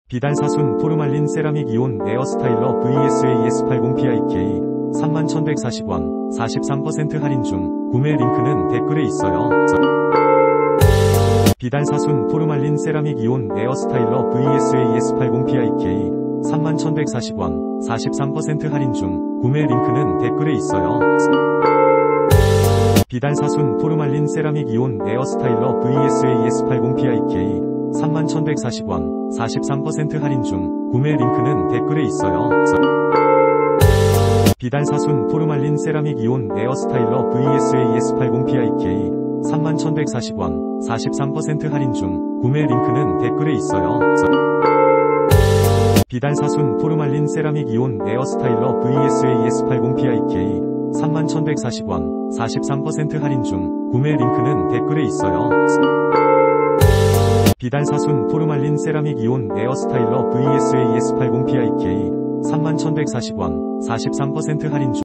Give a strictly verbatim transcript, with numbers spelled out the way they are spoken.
비단 사순 포르말린 세라믹 이온 에어 스타일러 브이에스 에이에스 팔십 피아이케이 삼만 천백사십 원 사십삼 퍼센트 할인 중. 구매 링크는 댓글에 있어요. 비단 사순 포르말린 세라믹 이온 에어 스타일러 브이에스 에이에스 팔십 피아이케이 삼만 천백사십 원 사십삼 퍼센트 할인 중. 구매 링크는 댓글에 있어요. 비단 사순 포르말린 세라믹 이온 에어 스타일러 브이에스 에이에스 팔십 피아이케이 삼만 천백사십 원 사십삼 퍼센트 할인 중. 구매 링크는 댓글에 있어요. 비단 사순 포르말린 세라믹 이온 에어 스타일러 브이에스 에이에스 팔십 피아이케이 삼만 천백사십 원 사십삼 퍼센트 할인 중. 구매 링크는 댓글에 있어요. 비단 사순 포르말린 세라믹 이온 에어 스타일러 브이에스 에이에스 팔십 피아이케이 삼만 천백사십 원 사십삼 퍼센트 할인 중. 구매 링크는 댓글에 있어요. 비단 사순 포르말린 세라믹 이온 에어 스타일러 브이에스 에이에스 팔십 피아이케이 삼만 천백사십 원 사십삼 퍼센트 할인 중.